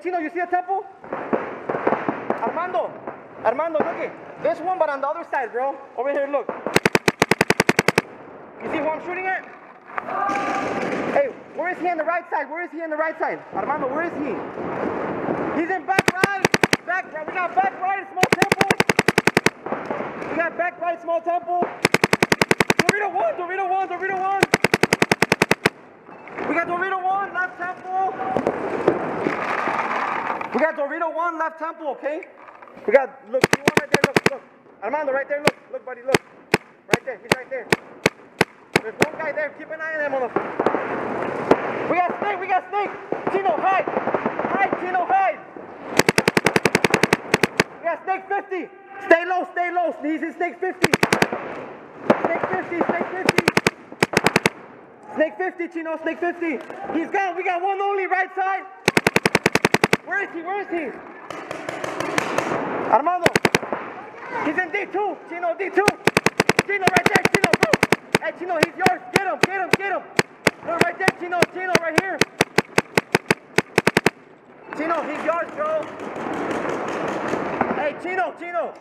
Chino, you see a temple? Armando, look it. There's one, but on the other side, bro. Over here, look. You see who I'm shooting at? Hey, where is he on the right side? Armando, where is he? He's in back right. We got back right, small temple. Dorito 1. We got Dorito 1, left temple. We got Dorito 1, left temple, okay? We got, look, you want right there, look. Armando, right there, look, buddy, look. Right there, he's right there. There's one guy there, keep an eye on him, motherfucker. We got snake. Chino, hide, Chino, hide. We got snake 50. Stay low. He's in snake 50. Snake 50, Chino, snake 50. He's gone. We got one only, right side. Where is he? Armando. He's in D2. Chino, D2. Chino, right there. Chino, go. Hey, Chino, he's yours. Get him. Look, right there, Chino, right here. Chino, he's yours, bro. Hey, Chino.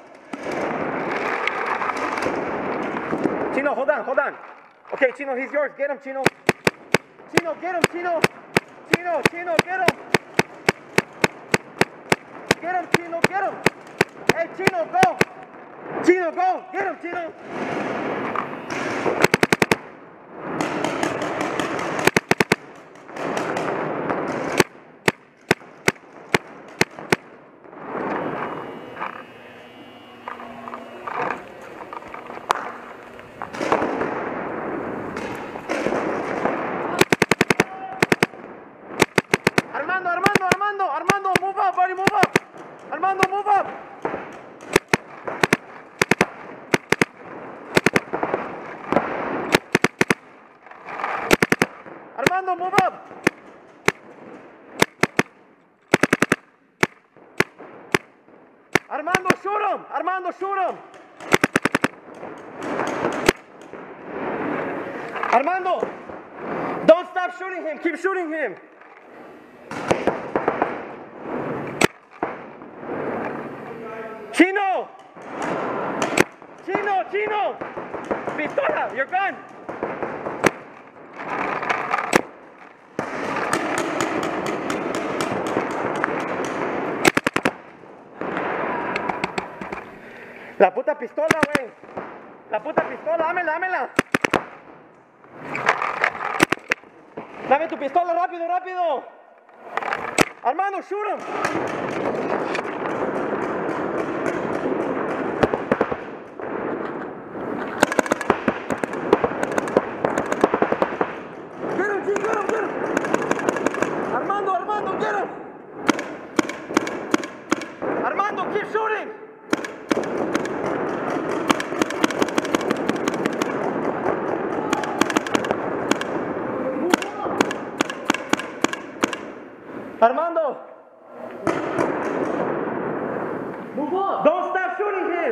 Chino, hold on. Okay, Chino, he's yours. Get him, Chino. Chino, get him, Chino. Chino, get him. Get him, Chino, get him. Hey, Chino, go. Get him, Chino. Armando, move up, buddy, move up. Armando, move up. Armando, move up. Armando, shoot him. Armando, don't stop shooting him. Keep shooting him. Chino! Pistola, your gun! La puta pistola, güey. Dámela. Dame tu pistola, rápido. Armando, shoot him. Armando, get him! Armando, keep shooting! Armando! Move on! Don't stop shooting him!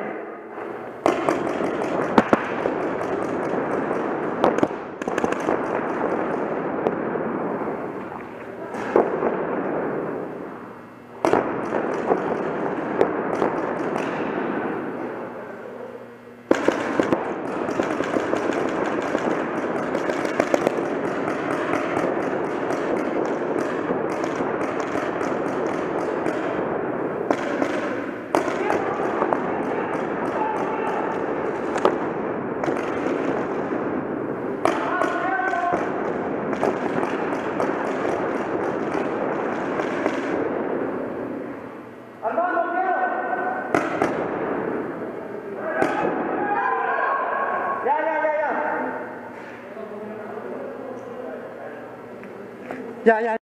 Ya.